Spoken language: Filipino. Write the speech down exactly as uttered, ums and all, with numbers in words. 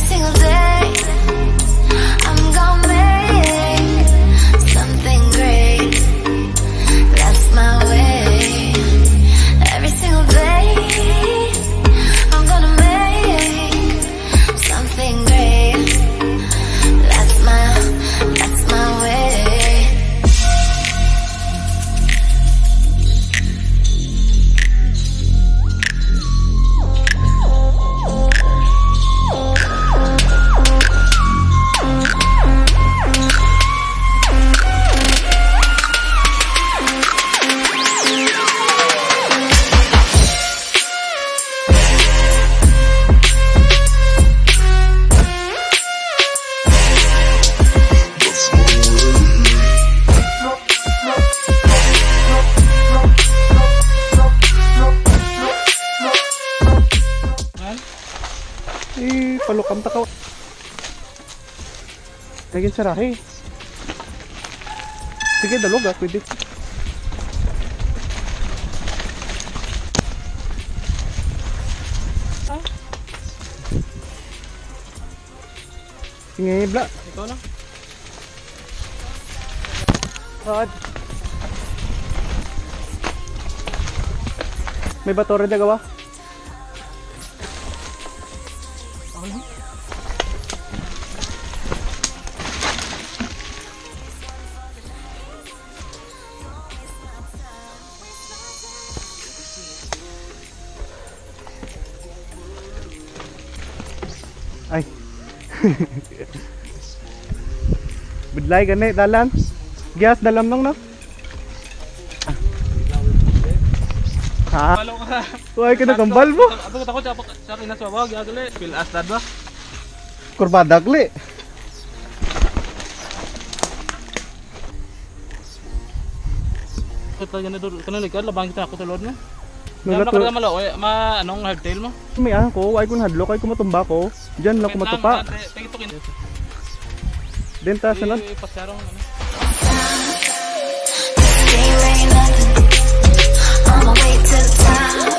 single day I'm gonna make something great. That's my way. Every single day I'm gonna make something great. That's my, that's my way. Eh, palukam takaw. Lagyan sa rahi. Sige, dalog ah, pwede. Ah. Sige, bla. Ikaw na. Rod. May bato rin na gawa. Ay. Budlay gani dalan. Gas dalam nang no. Ha? Palo ka. Tuay ka na kambal mo. Ato takot sa sa kinas babag ya dali. Fil astad ba? Kurbadagli. Kita gani dur kana likad labang kita ako sa lord mo. Wala Wala to. ka malo ma anong hardtail mo? May ah ko, ay kun hadlok ay kumatumba ko. Diyan lang kumatupa. Tingitukin. Denta sunod. Pasarong ano. On my way to the top.